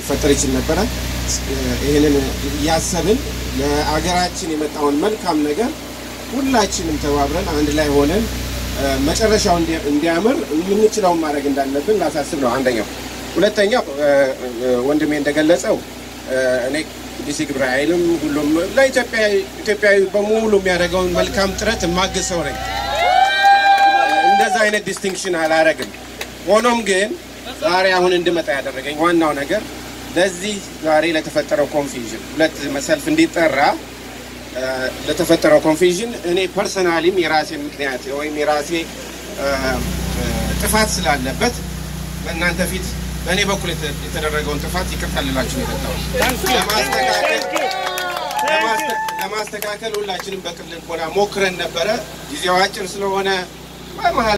ሊፈጠር ይችል ነበር ይሄንን ያሰብን ለአገራችን የመጣውን መልካም ነገር ሁላችንም ተባብረን አንድ ላይ ሆነን መጨረሻው እንዲያምር ምንችለው ማድረግ እንዳለብን ላሳስብ ነው አንደኛው ሁለተኛው ወንድሜ እንደገለጸው እኔ ዲሲ ግብረ ኃይልም ሁሉም ለኢትዮጵያዊ በሙሉ የሚያደርገው መልካም ጥረት ማገሰው ነኝ እንደዛ አይነት ዲስቲንክሽን አላረግም ሆኖም ግን ዛሬ አሁን እንድመጣ ያደረገኝ ዋናው ነገር ለዚህ ዛሬ ለተፈጠረው ኮንፊውዥን ሁለት መሰልፍ እንዲጠራ ለተፈጠረው ኮንፊውዥን እኔ ፐርሰናሊም የራሴ ምክንያት ወይም የራሴ ጥፋት ስላለበት በእናንተ ፊት በእኔ በኩል የተደረገውን ጥፋት ይቅርታልላችሁ ነው ለማስተካከል ሁላችንም በቅልል ቆና ሞክረን ነበር ጊዜው አጭር ስለሆነ